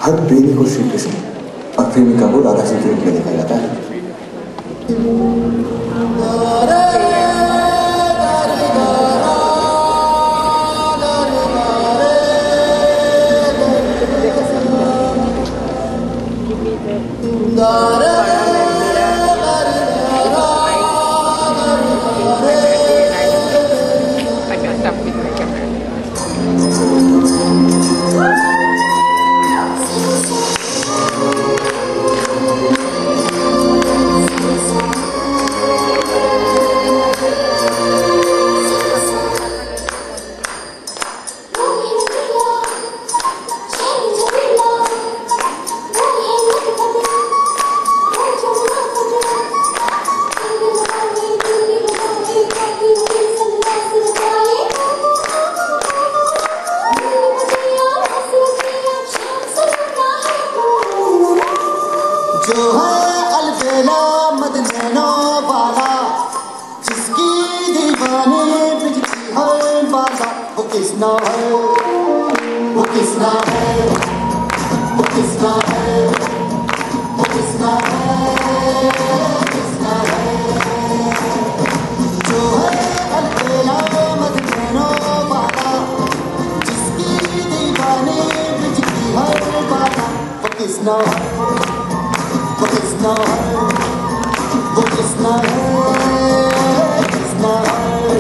हर प्रेमी को श्री कृष्ण और प्रेमिका को राधा जी के रूप में देखा जाता है। जो है अलबेला मदनैनो वाला, जिसकी दीवानी बिजती है बाजा, वो किसना है, वो किसना है, वो किसना है, वो किसना है, किसना है। जो है अलबेला मदनैनो वाला, जिसकी दीवानी बिजती है बाजा, वो किसना है, वो किसना है, वो किसना है, किसना है।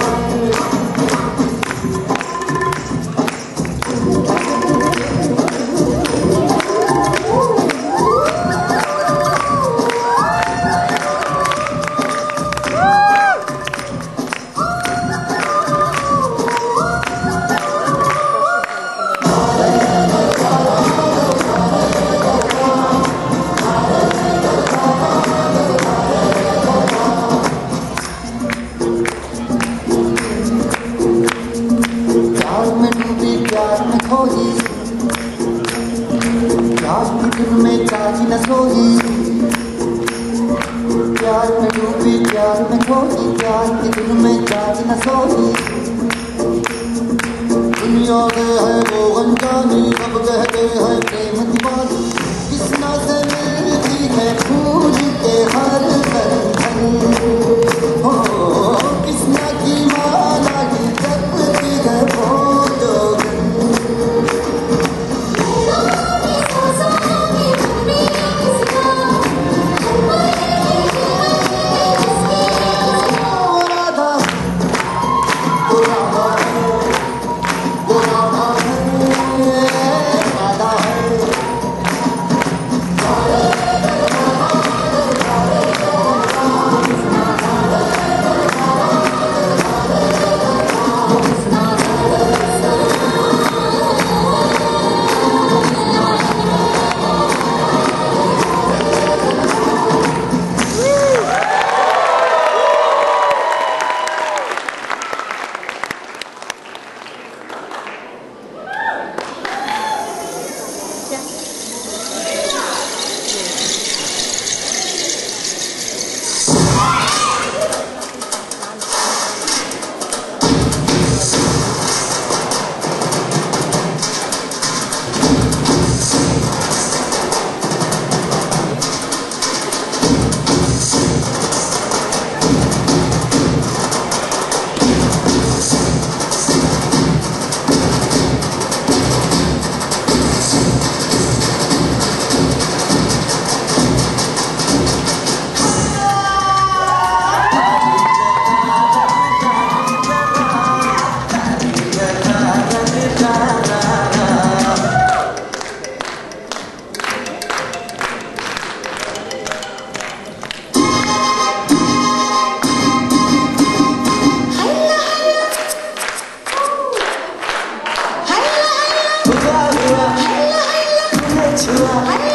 प्यार में खोई, प्यार की दिन में जागी न सोई, प्यार में डूबी प्यार में खोई, प्यार की दिन में जागी न सोई। दुनिया में है वो अनजानी, अब कहते हैं प्रेम दीवानी, किसना से मिलती है फूल के हर बंधन, हो किसना की माला की जपती है वो Chua